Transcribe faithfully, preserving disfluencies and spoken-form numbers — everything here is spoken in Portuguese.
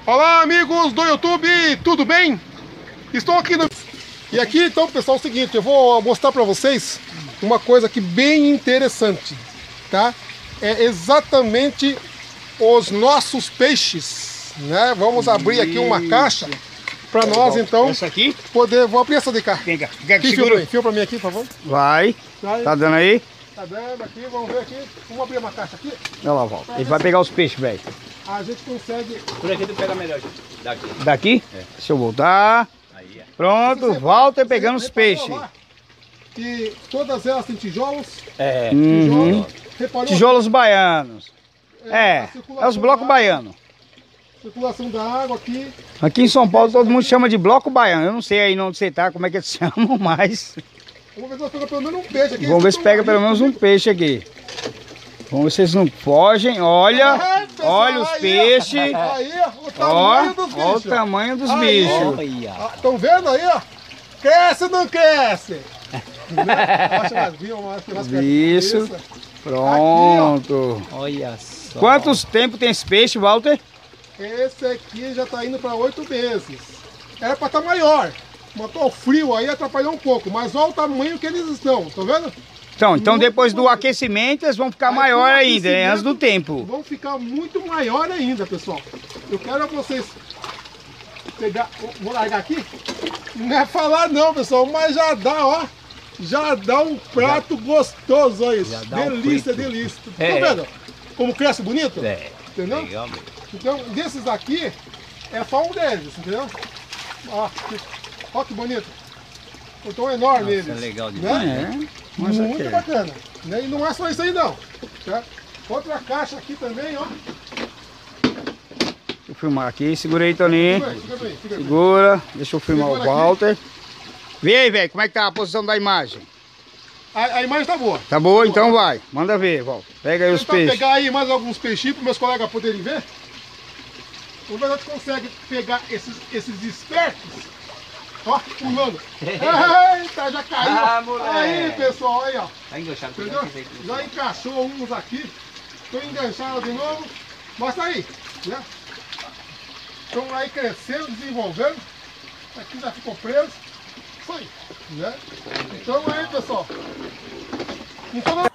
Olá, amigos do YouTube, tudo bem? Estou aqui no... E aqui, então, pessoal, é o seguinte, eu vou mostrar para vocês uma coisa aqui bem interessante, tá? É exatamente os nossos peixes, né? Vamos abrir aqui uma caixa para nós, então, essa aqui? Poder... Vou abrir essa de cá. Vem cá, quer que Aqui, segura? Fio para mim aqui, por favor. Vai. Vai. Tá dando aí? Tá dando aqui, vamos ver aqui. Vamos abrir uma caixa aqui. Olha lá, volta. Ele vai pegar os peixes, velho. A gente consegue... Por aqui tu pega melhor. Daqui. Daqui? É. Deixa eu voltar. Aí, é. Pronto, volta pegando os peixes. E todas elas têm tijolos. É. Uhum. Tijolos. Reparou? Tijolos baianos. É, a é os blocos baianos. Circulação da água aqui. Aqui em São Paulo todo mundo chama de bloco baiano. Eu não sei aí onde você tá, como é que eles chamam, mas... Vamos ver se nós pegamos pelo menos um peixe aqui. Vamos ver se pega pelo menos um peixe aqui. Vamos ver se eles não fogem. Olha, Ai, pessoal, olha os aí, peixes. Aí, o Ó, tamanho dos bichos. ó o tamanho dos Aí. bichos. Estão vendo aí, ó? Cresce ou não cresce? Acho mais vivo, mais mais Isso. Isso. Pronto. Olha só. Quantos tempo tem esse peixe, Walter? Esse aqui já está indo para oito meses. Era para estar maior. Matou o frio aí, atrapalhou um pouco. Mas olha o tamanho que eles estão, tá vendo? Então, então Muito depois do bonito. aquecimento eles vão ficar Aí, maior com o ainda, né? Antes do aquecimento, tempo. Vão ficar muito maior ainda, pessoal. Eu quero vocês pegar... Vou largar aqui? Não é falar não, pessoal, mas já dá, ó. Já dá um prato já, gostoso, olha isso. Delícia, um delícia. É. Tá vendo? Como cresce bonito? É. Entendeu? Legal mesmo. Então, desses aqui, é só um deles, entendeu? Ó, que, ó que bonito. Então enorme Nossa, eles. é legal demais. Né? É, mas Muito aqui. bacana. Né? E não é só isso aí não. Tá? Outra caixa aqui também, ó. Deixa eu filmar aqui, segura aí, Toninho. Segura aí, segura aí, segura aí. Segura, deixa eu filmar Segura o Walter. Vê aí, velho, como é que tá a posição da imagem? A, a imagem tá boa. Tá boa? Então vai. Manda ver, Walter. Pega aí Vou os tentar peixes. pegar aí mais alguns peixinhos para meus colegas poderem ver. Vamos ver se a gente consegue pegar esses, esses espertos. Ó, pulando. Eita, já caiu. Ah, moleque. Aí, pessoal, aí, ó. Tá enganchado. Entendeu? Já encaixou uns aqui. Estão enganchados de novo. Mostra aí, né? Estão aí crescendo, desenvolvendo. Aqui já ficou preso. Isso aí, né? Então aí, pessoal. Então,